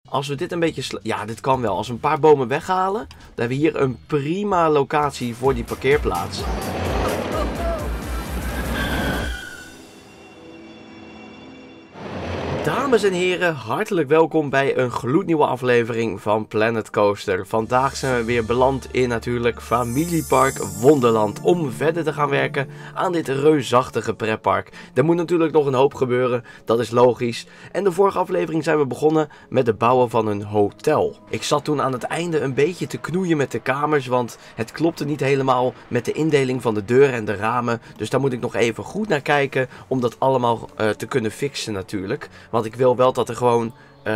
Als we dit een beetje... Ja, dit kan wel. Als we een paar bomen weghalen, dan hebben we hier een prima locatie voor die parkeerplaats. Dames en heren, hartelijk welkom bij een gloednieuwe aflevering van Planet Coaster. Vandaag zijn we weer beland in natuurlijk Familiepark Wonderland om verder te gaan werken aan dit reusachtige pretpark. Er moet natuurlijk nog een hoop gebeuren, dat is logisch. En de vorige aflevering zijn we begonnen met het bouwen van een hotel. Ik zat toen aan het einde een beetje te knoeien met de kamers, want het klopte niet helemaal met de indeling van de deuren en de ramen. Dus daar moet ik nog even goed naar kijken om dat allemaal te kunnen fixen natuurlijk. Want ik wil wel dat er gewoon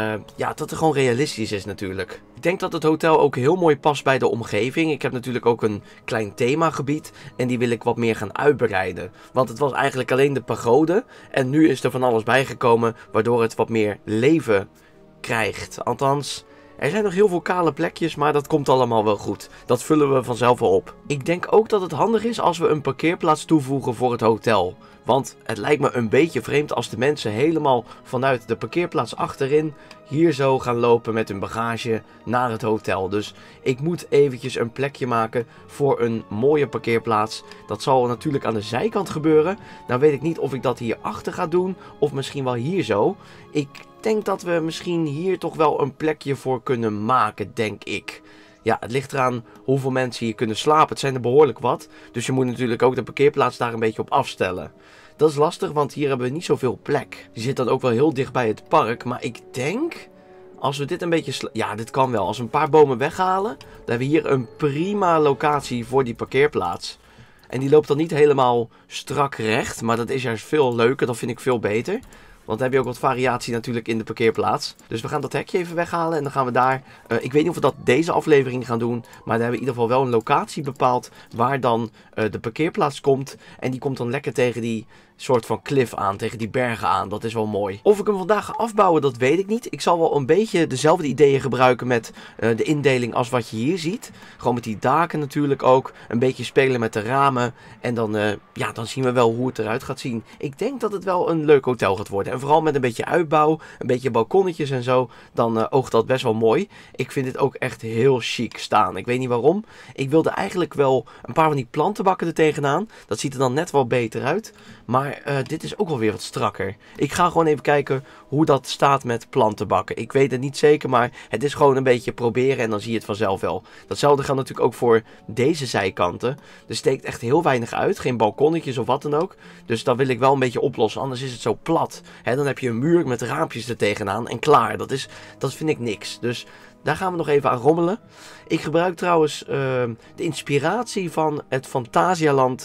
realistisch is natuurlijk. Ik denk dat het hotel ook heel mooi past bij de omgeving. Ik heb natuurlijk ook een klein themagebied en die wil ik wat meer gaan uitbreiden. Want het was eigenlijk alleen de pagode en nu is er van alles bijgekomen waardoor het wat meer leven krijgt. Althans, er zijn nog heel veel kale plekjes, maar dat komt allemaal wel goed. Dat vullen we vanzelf wel op. Ik denk ook dat het handig is als we een parkeerplaats toevoegen voor het hotel. Want het lijkt me een beetje vreemd als de mensen helemaal vanuit de parkeerplaats achterin hier zo gaan lopen met hun bagage naar het hotel. Dus ik moet eventjes een plekje maken voor een mooie parkeerplaats. Dat zal natuurlijk aan de zijkant gebeuren. Nou weet ik niet of ik dat hier achter ga doen of misschien wel hier zo. Ik denk dat we misschien hier toch wel een plekje voor kunnen maken, denk ik. Ja, het ligt eraan hoeveel mensen hier kunnen slapen. Het zijn er behoorlijk wat. Dus je moet natuurlijk ook de parkeerplaats daar een beetje op afstellen. Dat is lastig, want hier hebben we niet zoveel plek. Die zit dan ook wel heel dicht bij het park. Maar ik denk, als we dit een beetje... Ja, dit kan wel. Als we een paar bomen weghalen, dan hebben we hier een prima locatie voor die parkeerplaats. En die loopt dan niet helemaal strak recht. Maar dat is juist veel leuker. Dat vind ik veel beter. Want dan heb je ook wat variatie natuurlijk in de parkeerplaats. Dus we gaan dat hekje even weghalen en dan gaan we daar... ik weet niet of we dat deze aflevering gaan doen. Maar dan hebben we in ieder geval wel een locatie bepaald waar dan de parkeerplaats komt. En die komt dan lekker tegen die soort van klif aan, tegen die bergen aan. Dat is wel mooi. Of ik hem vandaag ga afbouwen, dat weet ik niet. Ik zal wel een beetje dezelfde ideeën gebruiken met de indeling als wat je hier ziet. Gewoon met die daken natuurlijk ook. Een beetje spelen met de ramen. En dan, dan zien we wel hoe het eruit gaat zien. Ik denk dat het wel een leuk hotel gaat worden. En vooral met een beetje uitbouw, een beetje balkonnetjes en zo. Dan oogt dat best wel mooi. Ik vind dit ook echt heel chic staan. Ik weet niet waarom. Ik wilde eigenlijk wel een paar van die plantenbakken er tegenaan. Dat ziet er dan net wel beter uit. Maar dit is ook wel weer wat strakker. Ik ga gewoon even kijken hoe dat staat met plantenbakken. Ik weet het niet zeker, maar het is gewoon een beetje proberen en dan zie je het vanzelf wel. Datzelfde geldt natuurlijk ook voor deze zijkanten. Er steekt echt heel weinig uit. Geen balkonnetjes of wat dan ook. Dus dat wil ik wel een beetje oplossen. Anders is het zo plat. Dan heb je een muur met raampjes er tegenaan en klaar. Dat vind ik niks. Dus daar gaan we nog even aan rommelen. Ik gebruik trouwens de inspiratie van het Fantasialand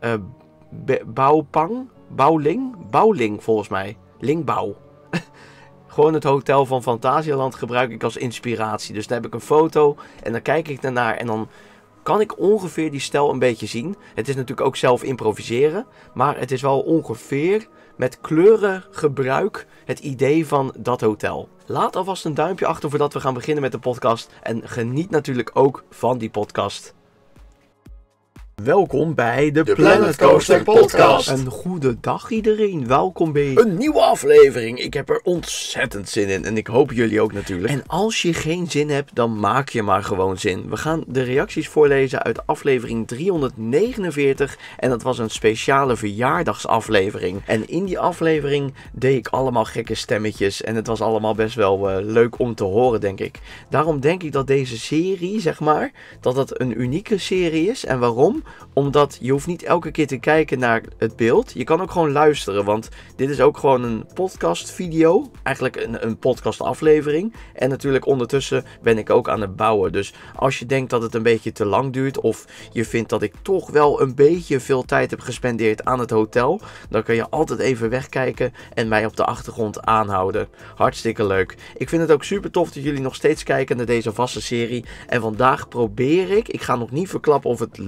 Bouwling volgens mij. Lingbouw. Gewoon het hotel van Fantasialand gebruik ik als inspiratie. Dus daar heb ik een foto en dan kijk ik ernaar en dan kan ik ongeveer die stijl een beetje zien. Het is natuurlijk ook zelf improviseren, maar het is wel ongeveer met kleurengebruik het idee van dat hotel. Laat alvast een duimpje achter voordat we gaan beginnen met de podcast en geniet natuurlijk ook van die podcast. Welkom bij de Planet Coaster Podcast. Een goede dag iedereen, welkom bij een nieuwe aflevering. Ik heb er ontzettend zin in en ik hoop jullie ook natuurlijk. En als je geen zin hebt, dan maak je maar gewoon zin. We gaan de reacties voorlezen uit aflevering 349 en dat was een speciale verjaardagsaflevering. En in die aflevering deed ik allemaal gekke stemmetjes en het was allemaal best wel leuk om te horen, denk ik. Daarom denk ik dat deze serie, zeg maar, dat het een unieke serie is. En waarom? Omdat je hoeft niet elke keer te kijken naar het beeld. Je kan ook gewoon luisteren, want dit is ook gewoon een podcast video. Eigenlijk een podcast aflevering. En natuurlijk ondertussen ben ik ook aan het bouwen. Dus als je denkt dat het een beetje te lang duurt of je vindt dat ik toch wel een beetje veel tijd heb gespendeerd aan het hotel, dan kun je altijd even wegkijken en mij op de achtergrond aanhouden. Hartstikke leuk. Ik vind het ook super tof dat jullie nog steeds kijken naar deze vaste serie. En vandaag probeer ik ga nog niet verklappen of het lukt, want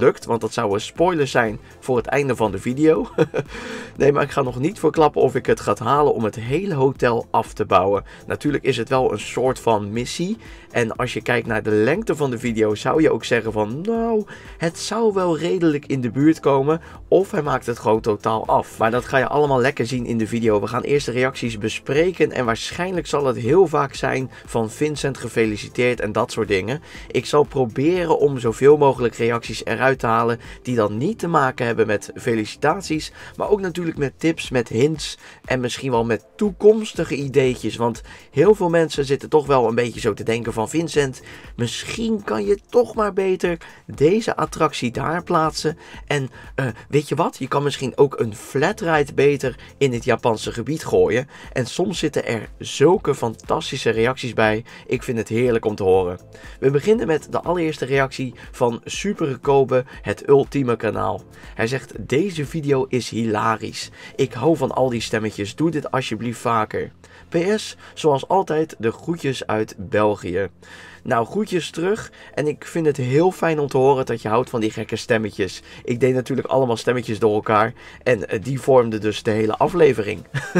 dat zou een spoiler zijn voor het einde van de video. Nee, maar ik ga nog niet verklappen of ik het ga halen om het hele hotel af te bouwen. Natuurlijk is het wel een soort van missie. En als je kijkt naar de lengte van de video zou je ook zeggen van nou, het zou wel redelijk in de buurt komen. Of hij maakt het gewoon totaal af. Maar dat ga je allemaal lekker zien in de video. We gaan eerst de reacties bespreken en waarschijnlijk zal het heel vaak zijn van Vincent gefeliciteerd en dat soort dingen. Ik zal proberen om zoveel mogelijk reacties eruit te halen die dan niet te maken hebben met felicitaties, maar ook natuurlijk met tips, met hints en misschien wel met toekomstige ideetjes. Want heel veel mensen zitten toch wel een beetje zo te denken van Vincent, misschien kan je toch maar beter deze attractie daar plaatsen. En weet je wat, je kan misschien ook een flatride beter in het Japanse gebied gooien. En soms zitten er zulke fantastische reacties bij. Ik vind het heerlijk om te horen. We beginnen met de allereerste reactie van Super Kobe, het ultieme kanaal. Hij zegt, deze video is hilarisch. Ik hou van al die stemmetjes, doe dit alsjeblieft vaker. PS, zoals altijd de groetjes uit België. Nou, groetjes terug en ik vind het heel fijn om te horen dat je houdt van die gekke stemmetjes. Ik deed natuurlijk allemaal stemmetjes door elkaar en die vormden dus de hele aflevering.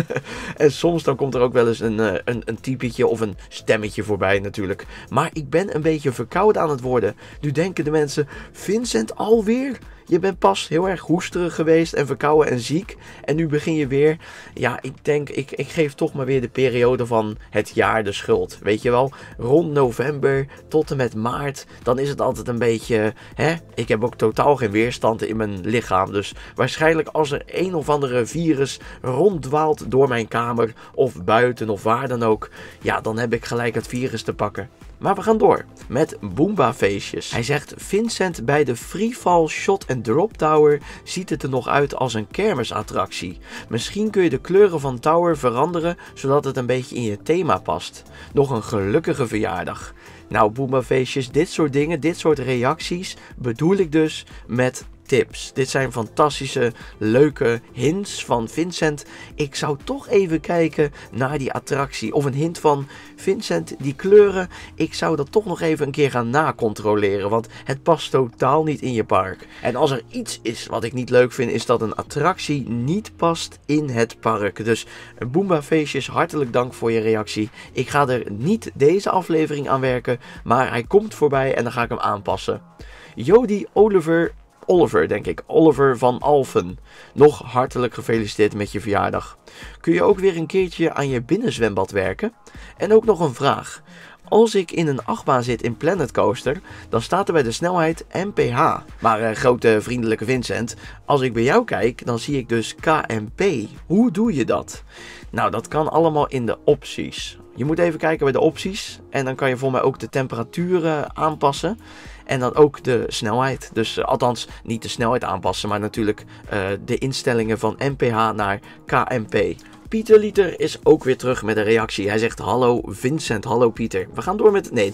En soms dan komt er ook wel eens een typetje of een stemmetje voorbij natuurlijk. Maar ik ben een beetje verkouden aan het worden. Nu denken de mensen, Vincent alweer? Je bent pas heel erg hoesterig geweest en verkouden en ziek. En nu begin je weer. Ja, ik denk, ik geef toch maar weer de periode van het jaar de schuld. Weet je wel, rond november tot en met maart. Dan is het altijd een beetje, ik heb ook totaal geen weerstand in mijn lichaam. Dus waarschijnlijk als er een of andere virus ronddwaalt door mijn kamer of buiten of waar dan ook. Ja, dan heb ik gelijk het virus te pakken. Maar we gaan door met Boomba feestjes. Hij zegt, Vincent, bij de Freefall Shot and Drop Tower ziet het er nog uit als een kermisattractie. Misschien kun je de kleuren van Tower veranderen, zodat het een beetje in je thema past. Nog een gelukkige verjaardag. Nou, Boomba feestjes, dit soort dingen, dit soort reacties bedoel ik dus met tips. Dit zijn fantastische, leuke hints van Vincent. Ik zou toch even kijken naar die attractie. Of een hint van Vincent, die kleuren. Ik zou dat toch nog even een keer gaan nacontroleren. Want het past totaal niet in je park. En als er iets is wat ik niet leuk vind, is dat een attractie niet past in het park. Dus Boomba feestjes, hartelijk dank voor je reactie. Ik ga er niet deze aflevering aan werken, maar hij komt voorbij en dan ga ik hem aanpassen. Jody Oliver, denk ik. Oliver van Alphen. Nog hartelijk gefeliciteerd met je verjaardag. Kun je ook weer een keertje aan je binnenzwembad werken? En ook nog een vraag. Als ik in een achtbaan zit in Planet Coaster, dan staat er bij de snelheid MPH. Maar grote vriendelijke Vincent, als ik bij jou kijk, dan zie ik dus KMP. Hoe doe je dat? Nou, dat kan allemaal in de opties. Je moet even kijken bij de opties en dan kan je voor mij ook de temperaturen aanpassen. En dan ook de snelheid. Dus althans niet de snelheid aanpassen, maar natuurlijk de instellingen van MPH naar KMP. Pieter Liter is ook weer terug met een reactie. Hij zegt, hallo Vincent, hallo Pieter. We gaan door met... Nee,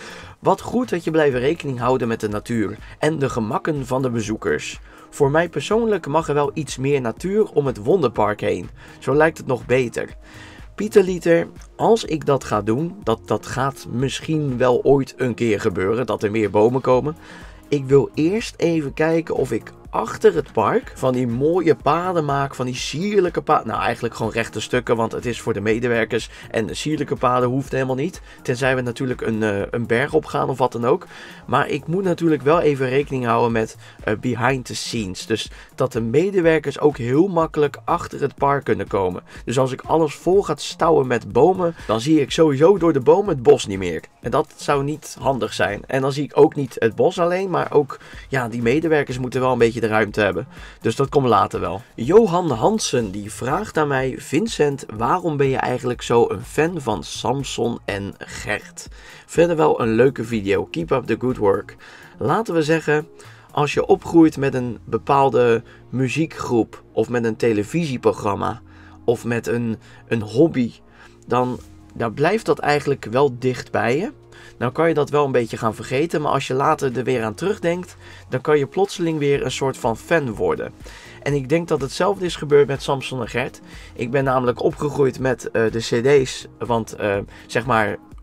wat goed dat je blijft rekening houden met de natuur en de gemakken van de bezoekers. Voor mij persoonlijk mag er wel iets meer natuur om het wonderpark heen. Zo lijkt het nog beter. Pieter Liter, als ik dat ga doen, dat gaat misschien wel ooit een keer gebeuren, dat er meer bomen komen. Ik wil eerst even kijken of ik achter het park van die mooie paden maak, van die sierlijke paden. Nou, eigenlijk gewoon rechte stukken, want het is voor de medewerkers. En de sierlijke paden hoeft helemaal niet. Tenzij we natuurlijk een berg op gaan of wat dan ook. Maar ik moet natuurlijk wel even rekening houden met behind the scenes. Dus dat de medewerkers ook heel makkelijk achter het park kunnen komen. Dus als ik alles vol ga stouwen met bomen, dan zie ik sowieso door de bomen het bos niet meer. En dat zou niet handig zijn. En dan zie ik ook niet het bos alleen, maar ook, ja, die medewerkers moeten wel een beetje de ruimte hebben. Dus dat komt later wel. Johan Hansen die vraagt aan mij, Vincent, waarom ben je eigenlijk zo een fan van Samson en Gert? Verder wel een leuke video. Keep up the good work. Laten we zeggen, als je opgroeit met een bepaalde muziekgroep of met een televisieprogramma of met een hobby, dan blijft dat eigenlijk wel dicht bij je. Nou kan je dat wel een beetje gaan vergeten, maar als je later er weer aan terugdenkt, dan kan je plotseling weer een soort van fan worden. En ik denk dat hetzelfde is gebeurd met Samson en Gert. Ik ben namelijk opgegroeid met de cd's, want zeg maar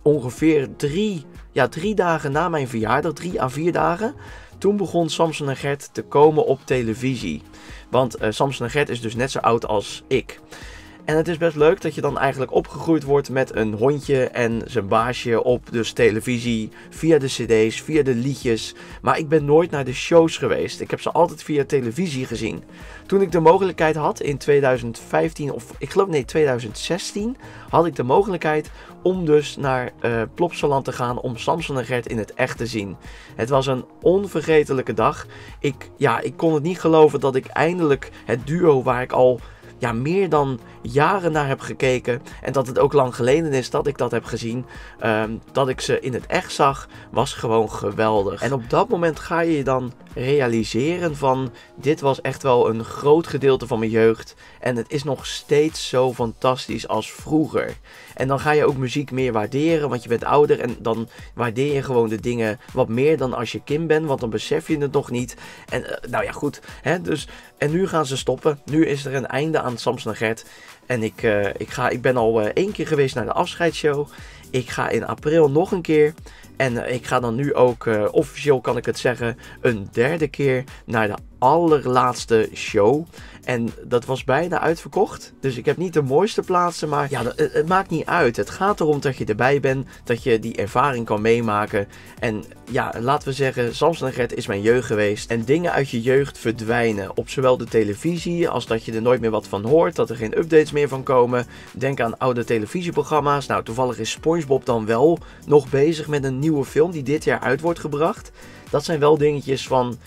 ongeveer 3 dagen na mijn verjaardag, 3 à 4 dagen, toen begon Samson en Gert te komen op televisie. Want Samson en Gert is dus net zo oud als ik. En het is best leuk dat je dan eigenlijk opgegroeid wordt met een hondje en zijn baasje op dus televisie, via de cd's, via de liedjes. Maar ik ben nooit naar de shows geweest. Ik heb ze altijd via televisie gezien. Toen ik de mogelijkheid had in 2015 of ik geloof 2016 had ik de mogelijkheid om dus naar Plopsaland te gaan om Samson en Gert in het echt te zien. Het was een onvergetelijke dag. Ik kon het niet geloven dat ik eindelijk het duo waar ik al meer dan jaren naar heb gekeken en dat het ook lang geleden is dat ik dat heb gezien, dat ik ze in het echt zag, was gewoon geweldig. En op dat moment ga je dan realiseren van, dit was echt wel een groot gedeelte van mijn jeugd en het is nog steeds zo fantastisch als vroeger. En dan ga je ook muziek meer waarderen, want je bent ouder en dan waardeer je gewoon de dingen wat meer dan als je kind bent, want dan besef je het nog niet. En goed, dus, en nu gaan ze stoppen. Nu is er een einde aan Samson en Gert. En ik ben al 1 keer geweest naar de afscheidsshow. Ik ga in april nog een keer. En ik ga dan nu ook, officieel kan ik het zeggen, een 3e keer naar de allerlaatste show. En dat was bijna uitverkocht. Dus ik heb niet de mooiste plaatsen, maar het maakt niet uit. Het gaat erom dat je erbij bent, dat je die ervaring kan meemaken. En laten we zeggen, Samson en Gert is mijn jeugd geweest. En dingen uit je jeugd verdwijnen. Op zowel de televisie als dat je er nooit meer wat van hoort. Dat er geen updates meer van komen. Denk aan oude televisieprogramma's. Nou, toevallig is SpongeBob dan wel nog bezig met een nieuwe film die dit jaar uit wordt gebracht. Dat zijn wel dingetjes van,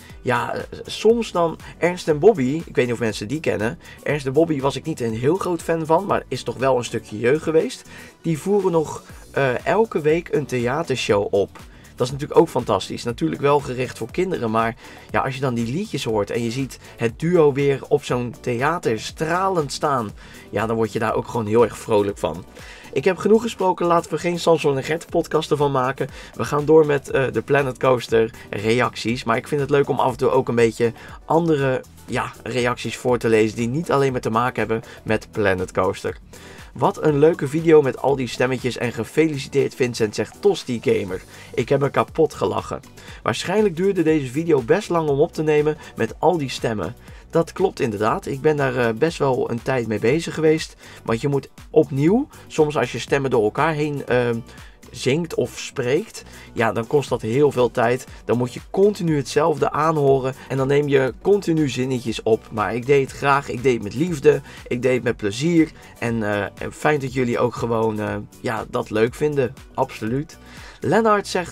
soms dan Ernst en Bobby, ik weet niet of mensen die kennen. Ernst en Bobby was ik niet een heel groot fan van, maar is toch wel een stukje jeugd geweest. Die voeren nog elke week een theatershow op. Dat is natuurlijk ook fantastisch. Natuurlijk wel gericht voor kinderen, maar als je dan die liedjes hoort en je ziet het duo weer op zo'n theater stralend staan, dan word je daar ook gewoon heel erg vrolijk van. Ik heb genoeg gesproken, laten we geen Samson en Gert podcast ervan maken. We gaan door met de Planet Coaster reacties. Maar ik vind het leuk om af en toe ook een beetje andere reacties voor te lezen die niet alleen maar te maken hebben met Planet Coaster. Wat een leuke video met al die stemmetjes en gefeliciteerd Vincent, zegt Tosti Gamer. Ik heb me kapot gelachen. Waarschijnlijk duurde deze video best lang om op te nemen met al die stemmen. Dat klopt inderdaad. Ik ben daar best wel een tijd mee bezig geweest. Want je moet opnieuw, soms als je stemmen door elkaar heen zingt of spreekt, dan kost dat heel veel tijd. Dan moet je continu hetzelfde aanhoren en dan neem je continu zinnetjes op. Maar ik deed het graag, ik deed het met liefde, ik deed het met plezier. En fijn dat jullie ook gewoon dat leuk vinden. Absoluut. Lennart zegt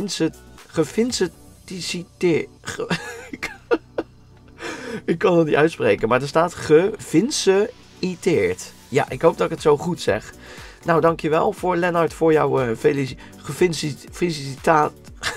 gevinciteerd. Ik kan het niet uitspreken, maar er staat gevinciteerd. Ja, ik hoop dat ik het zo goed zeg. Nou, dankjewel voor Lennart voor jouw felicitaat.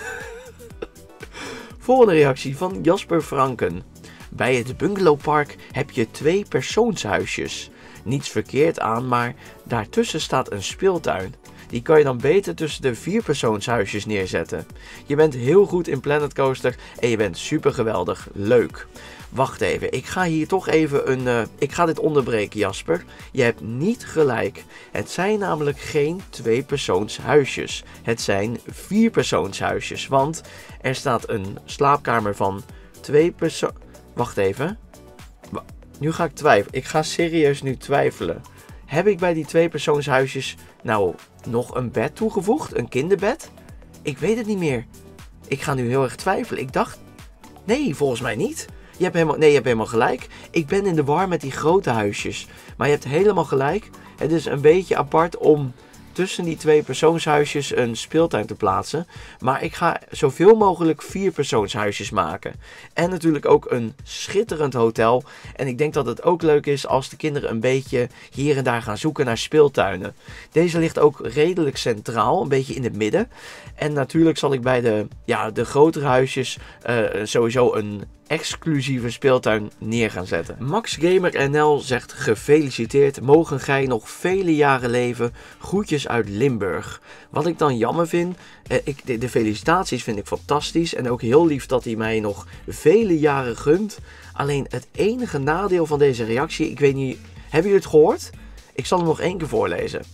Volgende reactie van Jasper Franken. Bij het bungalowpark heb je 2 persoonshuisjes. Niets verkeerd aan, maar daartussen staat een speeltuin. Die kan je dan beter tussen de 4-persoonshuisjes neerzetten. Je bent heel goed in Planet Coaster en je bent super geweldig. Leuk. Wacht even, ik ga hier toch even ik ga dit onderbreken, Jasper. Je hebt niet gelijk. Het zijn namelijk geen 2-persoonshuisjes. Het zijn 4-persoonshuisjes. Want er staat een slaapkamer van 2 personen. Wacht even. Nu ga ik twijfelen. Ik ga serieus nu twijfelen. Heb ik bij die 2-persoonshuisjes nou nog een bed toegevoegd? Een kinderbed? Ik weet het niet meer. Ik ga nu heel erg twijfelen. Ik dacht... Nee, volgens mij niet. Je hebt helemaal gelijk. Ik ben in de war met die grote huisjes. Maar je hebt helemaal gelijk. Het is een beetje apart om tussen die 2-persoonshuisjes een speeltuin te plaatsen. Maar ik ga zoveel mogelijk 4-persoonshuisjes maken. En natuurlijk ook een schitterend hotel. En ik denk dat het ook leuk is als de kinderen een beetje hier en daar gaan zoeken naar speeltuinen. Deze ligt ook redelijk centraal, een beetje in het midden. En natuurlijk zal ik bij de grotere huisjes sowieso een exclusieve speeltuin neer gaan zetten. Max Gamer NL zegt gefeliciteerd, mogen gij nog vele jaren leven, groetjes uit Limburg. Wat ik dan jammer vind, de felicitaties vind ik fantastisch en ook heel lief dat hij mij nog vele jaren gunt. Alleen het enige nadeel van deze reactie, ik weet niet, hebben jullie het gehoord? Ik zal hem nog 1 keer voorlezen.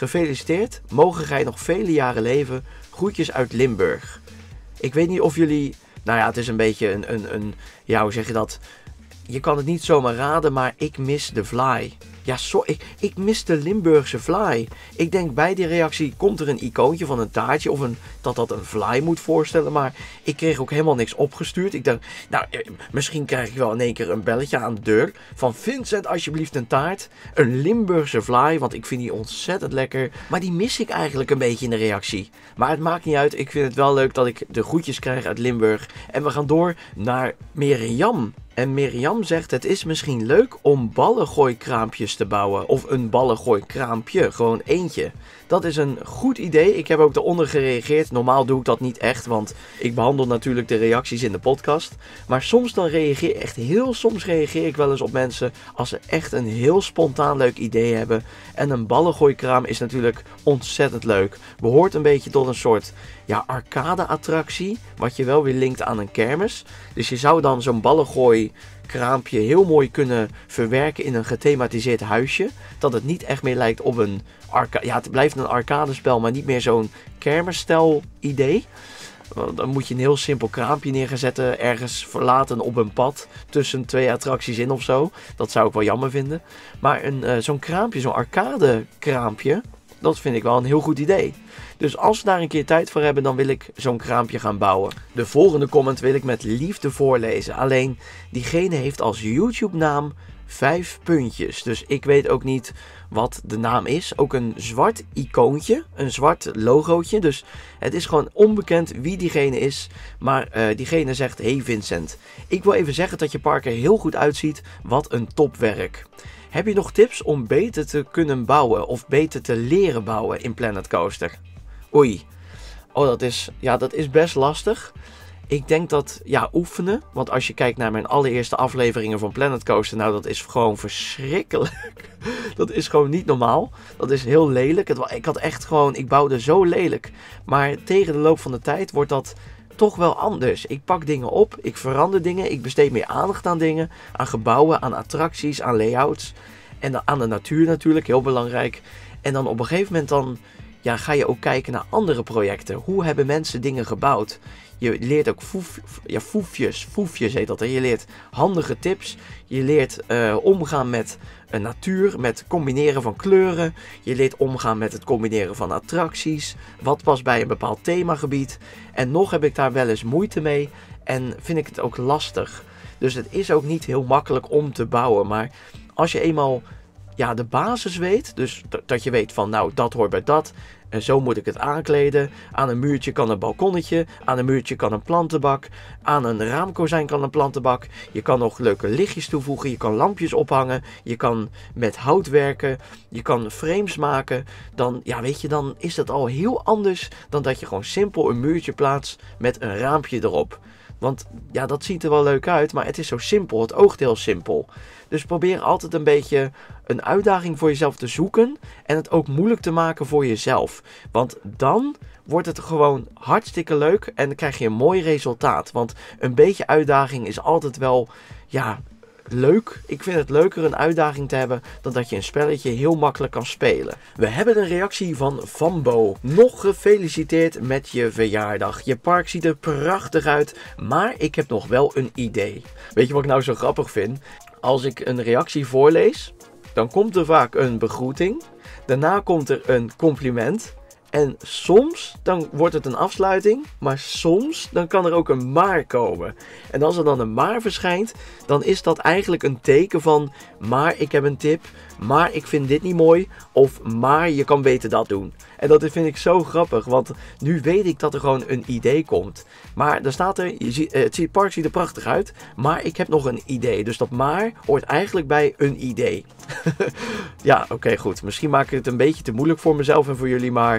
Gefeliciteerd, mogen gij nog vele jaren leven. Groetjes uit Limburg. Ik weet niet of jullie... Nou ja, het is een beetje ja, hoe zeg je dat? Je kan het niet zomaar raden, maar ik mis de Vlaai. Ja, ik mis de Limburgse Vlaai. Ik denk bij die reactie komt er een icoontje van een taartje of dat een Vlaai moet voorstellen. Maar ik kreeg ook helemaal niks opgestuurd. Ik dacht, nou, misschien krijg ik wel in één keer een belletje aan de deur. Van Vincent, alsjeblieft een taart. Een Limburgse Vlaai, want ik vind die ontzettend lekker. Maar die mis ik eigenlijk een beetje in de reactie. Maar het maakt niet uit. Ik vind het wel leuk dat ik de groetjes krijg uit Limburg. En we gaan door naar Mirjam. En Mirjam zegt, het is misschien leuk om ballengooikraampjes te bouwen. Of een ballengooikraampje, gewoon eentje. Dat is een goed idee. Ik heb ook eronder gereageerd. Normaal doe ik dat niet echt, want ik behandel natuurlijk de reacties in de podcast. Maar soms reageer ik wel eens op mensen als ze echt een heel spontaan leuk idee hebben. En een ballengooikraam is natuurlijk ontzettend leuk. Behoort een beetje tot een soort arcade attractie, wat je wel weer linkt aan een kermis. Dus je zou dan zo'n ballengooikraampje heel mooi kunnen verwerken in een gethematiseerd huisje. Dat het niet echt meer lijkt op een arcade. Ja, het blijft een arcadespel, maar niet meer zo'n kermisstijl idee. Dan moet je een heel simpel kraampje neerzetten, ergens verlaten op een pad tussen twee attracties in of zo. Dat zou ik wel jammer vinden. Maar zo'n kraampje, zo'n arcade kraampje, dat vind ik wel een heel goed idee. Dus als we daar een keer tijd voor hebben, dan wil ik zo'n kraampje gaan bouwen. De volgende comment wil ik met liefde voorlezen. Alleen, diegene heeft als YouTube naam 5 puntjes. Dus ik weet ook niet wat de naam is. Ook een zwart icoontje, een zwart logootje. Dus het is gewoon onbekend wie diegene is. Maar diegene zegt, hey Vincent, ik wil even zeggen dat je park er heel goed uitziet. Wat een topwerk. Heb je nog tips om beter te kunnen bouwen of beter te leren bouwen in Planet Coaster? Oei. Oh, dat is best lastig. Ik denk dat, oefenen. Want als je kijkt naar mijn allereerste afleveringen van Planet Coaster, nou, dat is gewoon verschrikkelijk. Dat is gewoon niet normaal. Dat is heel lelijk. Ik bouwde zo lelijk. Maar tegen de loop van de tijd wordt dat toch wel anders. Ik pak dingen op, ik verander dingen, ik besteed meer aandacht aan dingen, aan gebouwen, aan attracties, aan layouts en aan de natuur natuurlijk, heel belangrijk. En dan op een gegeven moment ga je ook kijken naar andere projecten. Hoe hebben mensen dingen gebouwd? Je leert ook foefjes heet dat. Hè? Je leert handige tips. Je leert omgaan met natuur, met combineren van kleuren. Je leert omgaan met het combineren van attracties. Wat past bij een bepaald themagebied. En nog heb ik daar wel eens moeite mee. En vind ik het ook lastig. Dus het is ook niet heel makkelijk om te bouwen. Maar als je eenmaal de basis weet. Dus dat je weet van nou dat hoort bij dat. En zo moet ik het aankleden. Aan een muurtje kan een balkonnetje. Aan een muurtje kan een plantenbak. Aan een raamkozijn kan een plantenbak. Je kan nog leuke lichtjes toevoegen. Je kan lampjes ophangen. Je kan met hout werken. Je kan frames maken. Dan is dat al heel anders dan dat je gewoon simpel een muurtje plaatst met een raampje erop. Want dat ziet er wel leuk uit, maar het is zo simpel. Het oogt heel simpel. Dus probeer altijd een beetje een uitdaging voor jezelf te zoeken. En het ook moeilijk te maken voor jezelf. Want dan wordt het gewoon hartstikke leuk en dan krijg je een mooi resultaat. Want een beetje uitdaging is altijd wel, leuk. Ik vind het leuker een uitdaging te hebben dan dat je een spelletje heel makkelijk kan spelen. We hebben een reactie van Fambo. Nog gefeliciteerd met je verjaardag. Je park ziet er prachtig uit, maar ik heb nog wel een idee. Weet je wat ik nou zo grappig vind? Als ik een reactie voorlees, dan komt er vaak een begroeting. Daarna komt er een compliment. En soms dan wordt het een afsluiting, maar soms dan kan er ook een maar komen. En als er dan een maar verschijnt, dan is dat eigenlijk een teken van maar ik heb een tip, maar ik vind dit niet mooi of maar je kan beter dat doen. En dat vind ik zo grappig, want nu weet ik dat er gewoon een idee komt. Maar daar staat er, het park ziet er prachtig uit, maar ik heb nog een idee. Dus dat maar hoort eigenlijk bij een idee. Oké, goed. Misschien maak ik het een beetje te moeilijk voor mezelf en voor jullie, maar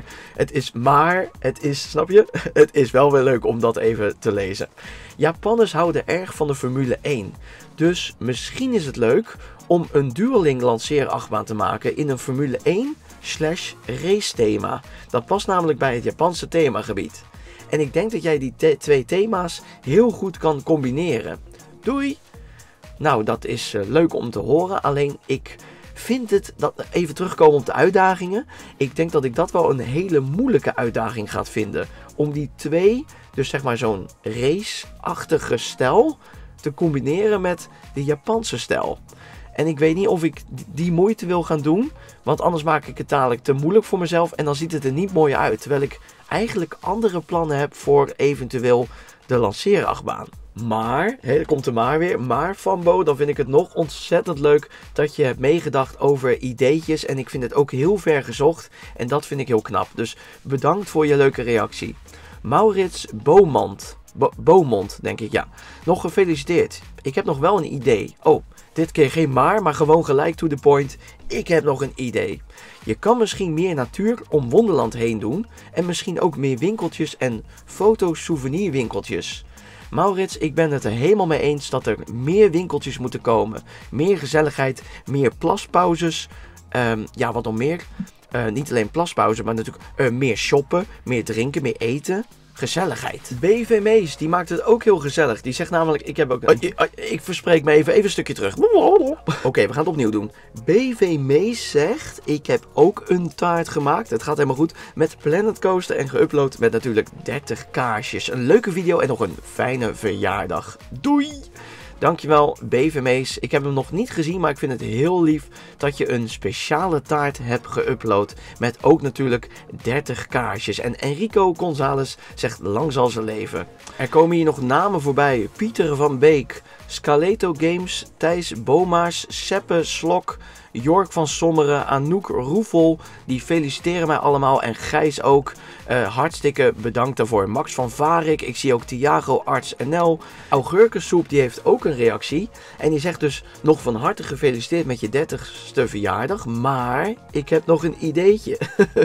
snap je? Het is wel weer leuk om dat even te lezen. Japanners houden erg van de Formule 1. Dus misschien is het leuk om een Dueling lanceerachtbaan te maken in een Formule 1/race thema. Dat past namelijk bij het Japanse themagebied. En ik denk dat jij die twee thema's heel goed kan combineren. Doei! Nou, dat is leuk om te horen. Alleen ik vind het, even terugkomen op de uitdagingen. Ik denk dat ik dat wel een hele moeilijke uitdaging ga vinden. Om die twee, dus zeg maar zo'n race-achtige stijl, te combineren met de Japanse stijl. En ik weet niet of ik die moeite wil gaan doen. Want anders maak ik het dadelijk te moeilijk voor mezelf. En dan ziet het er niet mooi uit. Terwijl ik eigenlijk andere plannen heb voor eventueel de lanceerachtbaan. Maar, er komt er maar weer. Maar Fambo, dan vind ik het nog ontzettend leuk dat je hebt meegedacht over ideetjes. En ik vind het ook heel ver gezocht. En dat vind ik heel knap. Dus bedankt voor je leuke reactie. Maurits Beaumont, denk ik, ja. Nog gefeliciteerd. Ik heb nog wel een idee. Oh, dit keer geen maar gewoon gelijk to the point. Ik heb nog een idee. Je kan misschien meer natuur om Wonderland heen doen. En misschien ook meer winkeltjes en foto-souvenirwinkeltjes. Maurits, ik ben het er helemaal mee eens dat er meer winkeltjes moeten komen. Meer gezelligheid, meer plaspauzes. Ja, wat nog meer? Niet alleen plaspauze, maar natuurlijk meer shoppen, meer drinken, meer eten. Gezelligheid. BV Mees, die maakt het ook heel gezellig. Die zegt namelijk, ik heb ook... ik verspreek me even een stukje terug. Oké, we gaan het opnieuw doen. BV Mees zegt, ik heb ook een taart gemaakt. Het gaat helemaal goed. Met Planet Coaster en geüpload met natuurlijk 30 kaarsjes. Een leuke video en nog een fijne verjaardag. Doei! Dankjewel BV Mees. Ik heb hem nog niet gezien, maar ik vind het heel lief dat je een speciale taart hebt geüpload. Met ook natuurlijk 30 kaarsjes. En Enrico González zegt lang zal ze leven. Er komen hier nog namen voorbij. Pieter van Beek, Scaleto Games, Thijs Bomaars, Seppe Slok, Jork van Sommeren, Anouk Roefel, die feliciteren mij allemaal en Gijs ook. Hartstikke bedankt daarvoor. Max van Varik, ik zie ook Thiago Arts NL. Augurkensoep, die heeft ook een reactie. En die zegt dus nog van harte gefeliciteerd met je 30ste verjaardag. Maar ik heb nog een ideetje.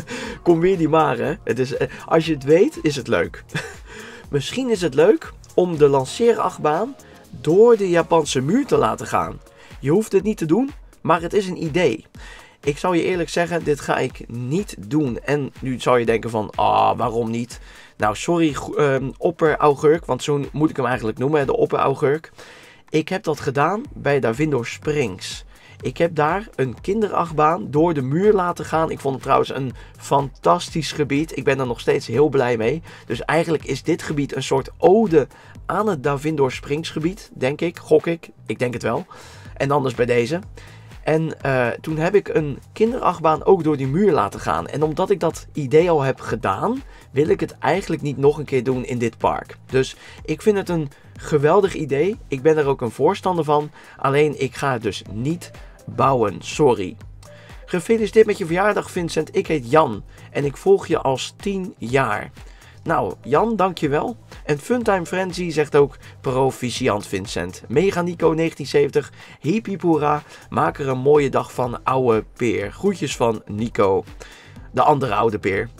Kom weer die maar, hè. Het is, als je het weet, is het leuk. Misschien is het leuk om de lanceerachtbaan door de Japanse muur te laten gaan. Je hoeft het niet te doen, maar het is een idee. Ik zal je eerlijk zeggen, dit ga ik niet doen. En nu zou je denken van, waarom niet? Nou, sorry opperaugurk, want zo moet ik hem eigenlijk noemen, de opperaugurk. Ik heb dat gedaan bij Davindo Springs. Ik heb daar een kinderachtbaan door de muur laten gaan. Ik vond het trouwens een fantastisch gebied. Ik ben er nog steeds heel blij mee. Dus eigenlijk is dit gebied een soort ode aan het Davindo Springs gebied, denk ik, gok ik. Ik denk het wel. En anders bij deze. En toen heb ik een kinderachtbaan ook door die muur laten gaan. En omdat ik dat idee al heb gedaan, wil ik het eigenlijk niet nog een keer doen in dit park. Dus ik vind het een geweldig idee. Ik ben er ook een voorstander van. Alleen ik ga het dus niet bouwen, sorry. Gefeliciteerd met je verjaardag, Vincent. Ik heet Jan en ik volg je als 10 jaar. Nou, Jan, dankjewel. En Funtime Frenzy zegt ook proficiat, Vincent. Mega Nico 1970, hiep hiep hoera, maak er een mooie dag van, ouwe peer. Groetjes van Nico, de andere oude peer.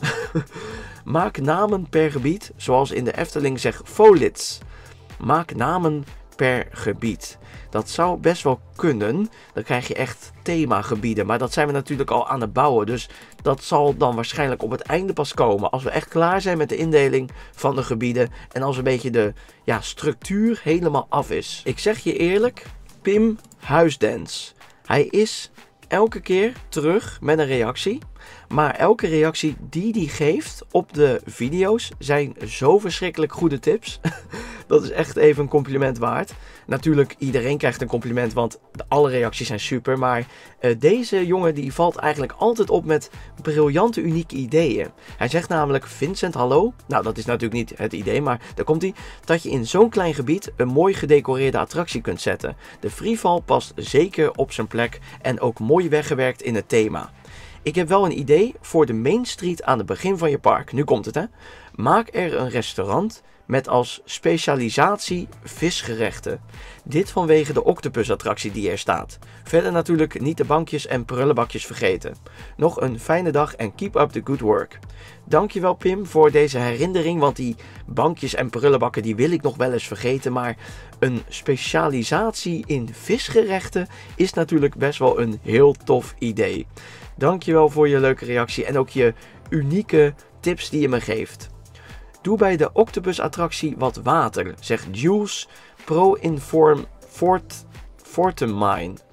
Maak namen per gebied, zoals in de Efteling zegt Folits. Maak namen per gebied. Dat zou best wel kunnen. Dan krijg je echt themagebieden. Maar dat zijn we natuurlijk al aan het bouwen. Dus dat zal dan waarschijnlijk op het einde pas komen. Als we echt klaar zijn met de indeling van de gebieden. En als een beetje de structuur helemaal af is. Ik zeg je eerlijk, Pim Huisdens. Hij is elke keer terug met een reactie. Maar elke reactie die hij geeft op de video's zijn zo verschrikkelijk goede tips. Dat is echt even een compliment waard. Natuurlijk, iedereen krijgt een compliment, want alle reacties zijn super. Maar deze jongen die valt eigenlijk altijd op met briljante, unieke ideeën. Hij zegt namelijk, Vincent, hallo. Nou, dat is natuurlijk niet het idee, maar daar komt hij. Dat je in zo'n klein gebied een mooi gedecoreerde attractie kunt zetten. De freefall past zeker op zijn plek en ook mooi weggewerkt in het thema. Ik heb wel een idee voor de Main Street aan het begin van je park. Nu komt het, hè. Maak er een restaurant met als specialisatie visgerechten. Dit vanwege de octopusattractie die er staat. Verder natuurlijk niet de bankjes en prullenbakjes vergeten. Nog een fijne dag en keep up the good work. Dankjewel Pim voor deze herinnering, want die bankjes en prullenbakken die wil ik nog wel eens vergeten. Maar een specialisatie in visgerechten is natuurlijk best wel een heel tof idee. Dankjewel voor je leuke reactie en ook je unieke tips die je me geeft. Doe bij de octopus-attractie wat water, zegt Jules Pro Inform Fortemine.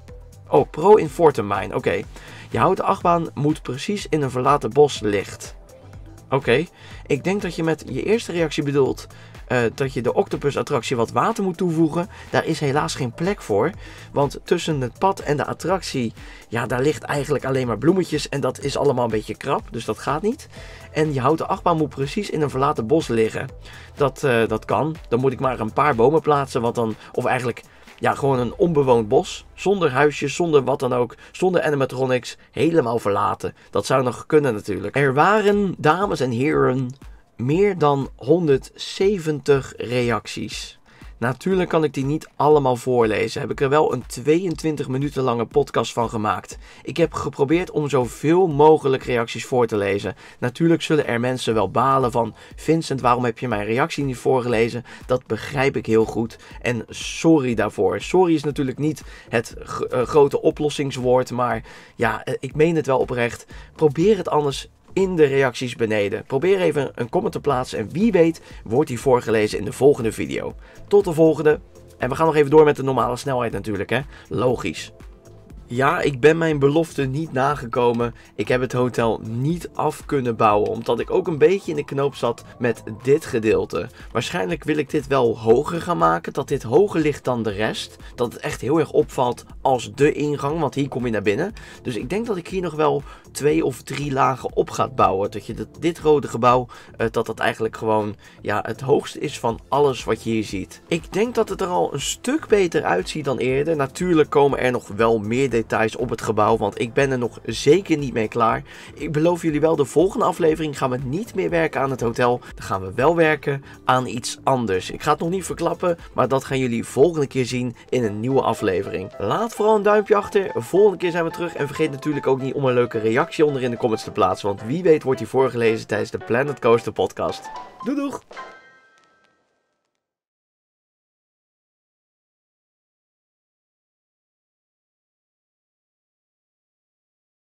Oh, pro in Fortemine. Oké. Je houten achtbaan moet precies in een verlaten bos ligt. Oké. Ik denk dat je met je eerste reactie bedoelt dat je de octopus attractie wat water moet toevoegen. Daar is helaas geen plek voor. Want tussen het pad en de attractie, ja, daar ligt eigenlijk alleen maar bloemetjes. En dat is allemaal een beetje krap, dus dat gaat niet. En je houten achtbaan moet precies in een verlaten bos liggen. Dat kan. Dan moet ik maar een paar bomen plaatsen, of eigenlijk... Ja, gewoon een onbewoond bos, zonder huisjes, zonder wat dan ook, zonder animatronics, helemaal verlaten. Dat zou nog kunnen natuurlijk. Er waren, dames en heren, meer dan 170 reacties. Natuurlijk kan ik die niet allemaal voorlezen. Heb ik er wel een 22 minuten lange podcast van gemaakt. Ik heb geprobeerd om zoveel mogelijk reacties voor te lezen. Natuurlijk zullen er mensen wel balen van... Vincent, waarom heb je mijn reactie niet voorgelezen? Dat begrijp ik heel goed. En sorry daarvoor. Sorry is natuurlijk niet het grote oplossingswoord. Maar ja, ik meen het wel oprecht. Probeer het anders in de reacties beneden. Probeer even een comment te plaatsen en wie weet wordt die voorgelezen in de volgende video. Tot de volgende. En we gaan nog even door met de normale snelheid natuurlijk, hè. Logisch. Ja, ik ben mijn belofte niet nagekomen. Ik heb het hotel niet af kunnen bouwen, omdat ik ook een beetje in de knoop zat met dit gedeelte. Waarschijnlijk wil ik dit wel hoger gaan maken, dat dit hoger ligt dan de rest. Dat het echt heel erg opvalt als de ingang, want hier kom je naar binnen. Dus ik denk dat ik hier nog wel 2 of 3 lagen op gaat bouwen. Dat je dit rode gebouw, dat eigenlijk gewoon ja, het hoogste is van alles wat je hier ziet. Ik denk dat het er al een stuk beter uitziet dan eerder. Natuurlijk komen er nog wel meer details op het gebouw, want ik ben er nog zeker niet mee klaar. Ik beloof jullie wel, de volgende aflevering gaan we niet meer werken aan het hotel. Dan gaan we wel werken aan iets anders. Ik ga het nog niet verklappen, maar dat gaan jullie volgende keer zien in een nieuwe aflevering. Laat vooral een duimpje achter. Volgende keer zijn we terug en vergeet natuurlijk ook niet om een leuke reactie onder in de comments te plaatsen, want wie weet wordt die voorgelezen tijdens de Planet Coaster podcast. Doei doeg!